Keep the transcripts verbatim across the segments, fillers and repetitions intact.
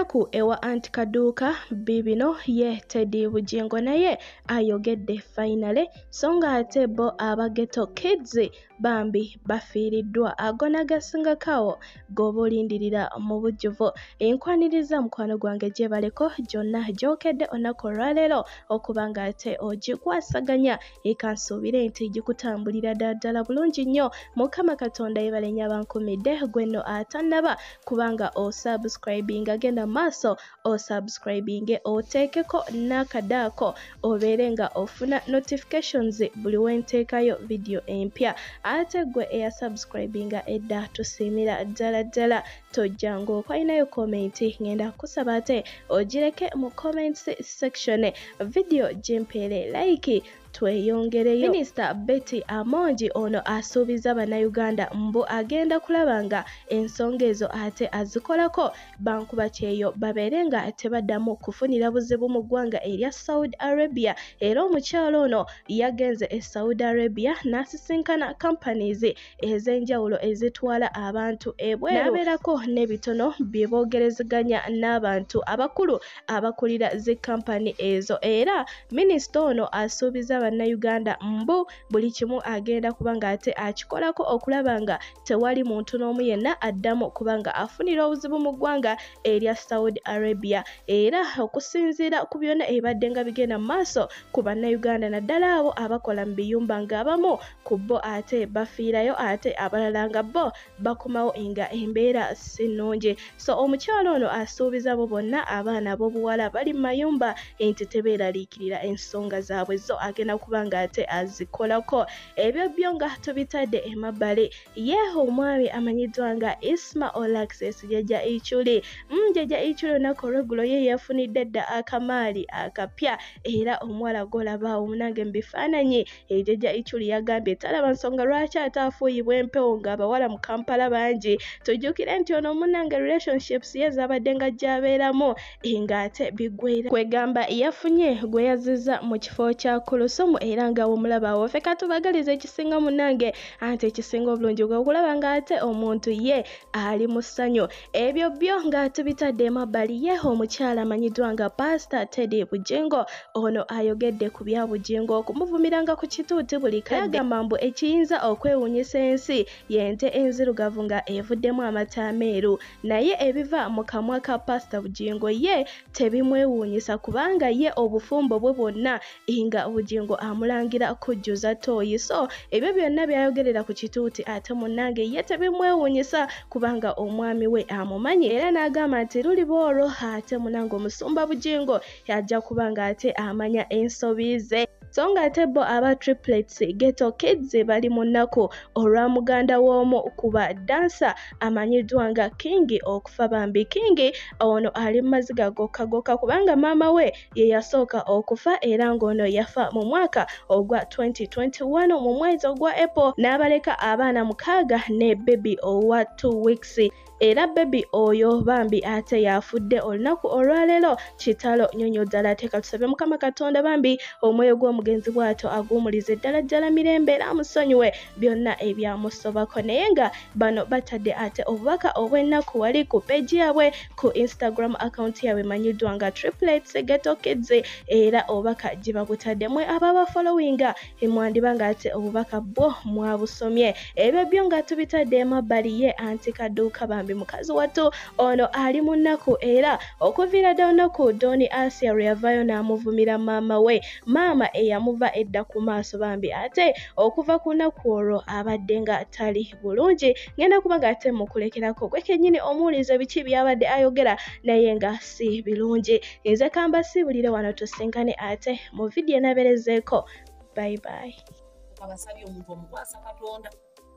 nnaku ewa anti kaduuka bibino ye Teddy Bugingo naye ayogedde finally so nga ate bo aba ghetto kids Bambi bafiiriddwa agona gasingakawo goba olindirira mu bujjuvu enkwaniriza mukwano gwange gyebaleko gyonna gyokedde olunaku olwaleero okuba nga ate ogikwasaganya ekansuubire nti gikutambulira ddala bulungi nnyo mukama katonda yebalenya bankumidde gwenno atannaba kubanga osubscribing agenda maaso osubscribing oteekeko n'akadaako obeere nga ofuna notifications buli wenteekayo video empya ate gwe eya subscribing edda tusiimira ddala ddala tojjanga okwalinayo komenti ngenda kusaba ate ogireke mu comments section video gyempeere like tweyongereyo. Minisita Betty Amongi ono asuubiza bannayuganda mbu agenda kulaba nga ensonga ezo ate azikolako bankuba kyeyo babeere nga tebaddamu kufunira buzibu mu ggwanga erya Saudi Arabia era omukyalo ono yagenze e Saudi Arabia n'asisinkana companies ez'enjawulo ezitwala abantu ebweru n'abeerako n'ebitono bye boogerezeganya n'abantu abakulu abakulira zi company ezo era minisita ono asuubiza bannayuganda mbu buli kimu agenda kubanga ate akikolako okulaba nga tewali muntu n'omu yenna addamu kubanga afunira obuzibu mu ggwanga erya Saudi Arabia era okusinziira ku byonna ebadde nga bigenda mu maaso ku bannayuganda naddala abo abakola mu biyumba ng'abamu ku bo ate bafiirayo ate abalala nga bo bakomawo nga embeera si nnungi so omukyalo ono asuubiza bo bonna abaana b'obuwala bali mu mayumba nti tebeeraliikirira ensonga zaabwe zo agenda kubanga ate azikolako ebyo byo nga tubitadde emabbali ye omwami amanyiddwa nga Isma Olaxes jjajja Ichuli mjjajja Ichuli olunaku olweggulo ye yafunidde dda akamaali akapya era omuwala golaba omunange mu bifaananyi jjajja Ichuli yagambye talaba nsonga lwaki ate afuuyibwa empewo ng'abawala mu Kampala bangi tujjukire nti ono omunange relationships ye zabadde nga gy'abeeramu nga ate bigwera kwegamba yafunye gwe yazizza mu kifo kya kuluso era nga omulaba wo feka tubagaliza ekisinga munange ante ekisinga obulungi gwe okulaba nga ate omuntu ye ali mu ssanyu ebyo byo nga tubitadde emabbali ye omukyala amanyiddwa nga Pastor Teddy Bugingo ono ayogedde ku bya Bugingo okumuvumiranga ku kituuti buli kadde agamba mbu ekiyinza okwewuunyisa ensi y'ente enzirugavu nga evuddemu amata ameeru naye ebiva mu kamwa ka Pastor Bugingo ye tebimwewuunyisa kubanga ye obufumbo bwe bwonna nga Bugingo amulangira kujjuza tooyi so ebyo byonna byayogerera ku kituuti ate munnange ye tebimwewuunyisa kubanga omwami we amumanyi era n'agamba nti luliba olwo ate munnange omusumba Bugingo yajja kubanga ate amanya ensobi ze so nga ate bo aba triplets ghetto kids bali mu nnaku olwa muganda w'omu kuba dansa amanyiddwa nga King okufa Bambi King ono ali mu maziga goka goka kubanga maama we ye yasooka okufa era ng'ono yafa mu mwaka ogwa twenty twenty-one mu mwezi ogwa April n'abaleka abaana mukaaga ne baby owa two weeks era baby oyo Bambi ate yafudde olunaku olwaleero kitalo nyonyo ddala teeka tusabe mukama katonda Bambi omwoyo gw'omugenzi bwato aguumulize ddala ddala mirembe era amusonyiwe byonna ebyamusobako naye nga bano batadde ate obubaka obw'ennaku wali ku peegi yaabwe ku Instagram account yaabwe manyiddwa nga triplets ghetto kids era obubaka gye babutadde mwe ababa followinga emwandiba nga ate obubaka bwo mwabusomye ebyo byo nga tubitadde emabbali ye anti kaduuka Bambi mukazi wattu ono ali mu nnaku era okuviira ddala olunaku Doni Asia lwe yavaayo n'amuvumira maama we maama eyamuva edda ku maaso Bambi ate okuva ku nnaku olwo abadde nga tali bulungi ngenda kubanga ate mukulekerako gwe kennyini omuwulize biki byabadde ayogera naye nga si birungi nze kamba sibulire wano tusinkane ate mu vidiyo enaberezeeko bye bye abasabye omuntu omukwasa katonda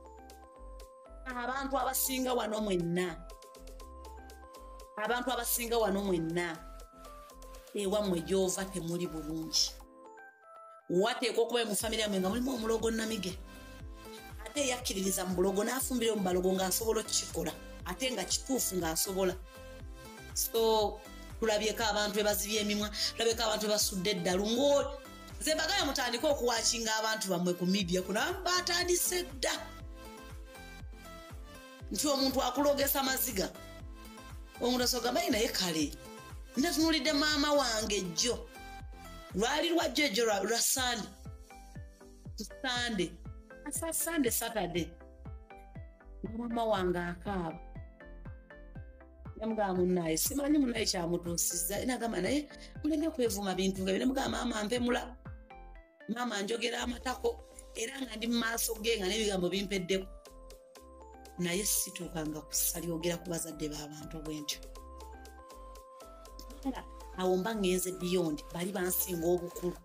abantu abasinga wano mwenna abantu abasinga wano mwenna ewammwe gy'ova temuli bulungi wateekwa okuba mu famire yammwe nga mulimu omulogo namige ate yakkiririza mu bulogo n'afumbira mu balogo ng'asobola okukikola ate nga kituufu ng'asobola so tulabyeko abantu ebazibya emimwa tulabyeko abantu ebasudde eddalu ngo nze mbagala mutandike okuwakinga abantu bammwe ku media kunaba batandise dda nti omuntu akulogesa maziga omuntu asogamba naye kale ndatunulidde maama wange jjo lwali lwajjo ejjo lwa sande sande asa sande saturday maama wange akaaba namugamba munnaye simanyi munnaye kyamutuusizza nagamba naye muleme kwevuma bintu nga namugamba maama mpemula maama njogera amatako era nga ndi mu maaso ge nga n'ebigambo bimpeddeko naye situukanga kusalyogera ku bazadde b'abantu bwentyo awo mba ngenze beyond bali bansinga obukulu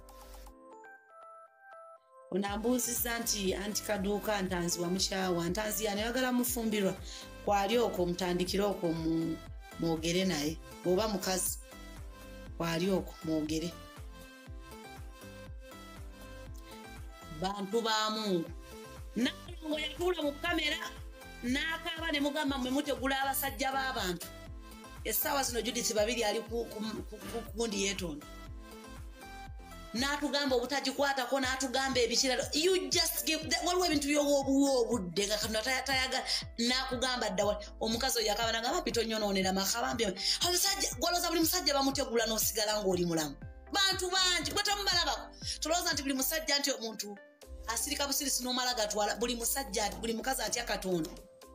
onambuuzizza nti anti kaduuka ntanzi wa mukyawa ntanzi yanayagala mufumbirwa kwali okwo mutandikire okwo mwogere naye oba mukazi kwali okwo mwogere bantu ba Mungu nalongo yatuula mu kamera n'akaaba ne mugamba mwe mutegula abasajja b'abantu essaawa zino Judith babiri ali kugundi yeetonda n'atugamba obutagikwatako n'atugamba ebikiralo you just give waliwo ebintu by'obuwa obudde nga katonda tayaga n'akugamba dda omukazi oyo akaaba nagamba pitonyonoonera makabambi omusajja gwolooza buli musajja bamutegula n'osigala ng'oli mulamu bantu bangi gwe tamubalabako tulowooza nti buli musajja nti omuntu asirika busirisi n'omala gatwala buli musajja buli mukazi atya Katonda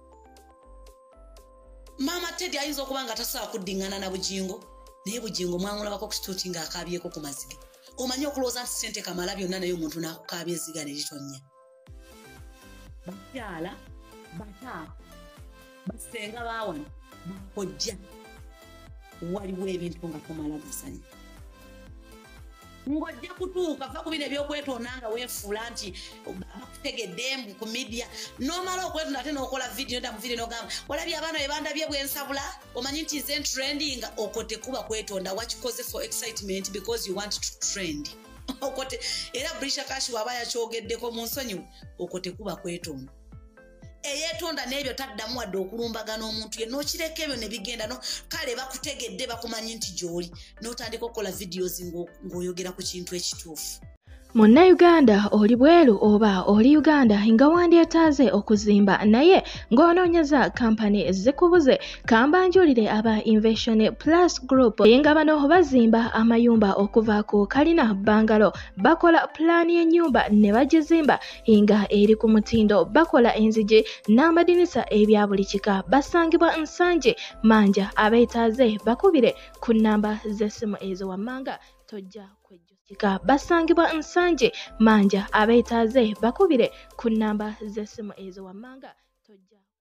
Mama Teddy ayinza okuba nga tasobola kuddingana na Bujingo naye Bujingo mwamulabako ku kituuti ng'akaabyeko ku maziga omanyi okulowooza nti ssente kamala byonna naye omuntu n'akukaabya eziga ne litonnya bakyala bataata basenga baawano bakojja waliwo ebintu nga tomala gasanya ng'ojja kutuuka va ku bino ebyokwetonda nga weefuula nti bakutegedde mbu ku media n'omala okwetonda ate n'okola vidiyo nda mu vidiyo n'ogamba olabye abaana be bandabye bwensabula omanyi nti nze ntrendinga okwo tekuba kwetonda wakikoze for excitement because you want to trend okote era Brisha Kashi waba yakyogeddeko mu nsonyi okwo tekuba kwetonda eyeetonda n'ebyo taddamu wadde okulumbagana omuntu ye n'okireka ebyo ne bigenda no kale bakutegedde bakumanyi nti gy'oli n'otandika okukola videos ng'oyogera ku kintu ekituufu Munnayuganda oli bweru oba oli Uganda nga wandyetaaze okuzimba naye ng'onoonyeza kampani zikubuze kambanjulire aba Invention Plus Group nga bano bazimba amayumba okuva ku kalina bangalo bakola pulaani y'ennyumba ne bagizimba nga eri ku mutindo bakola enzigi n'amadinisa ebya buli kika basangibwa Nsanje Manja abeetaaze bakubire ku nnamba z'essimu ezo wammanga tojja kwejjukika basangibwa Nsanje Manja abeetaaze bakubire ku nnamba z'essimu ezo wammanga tojja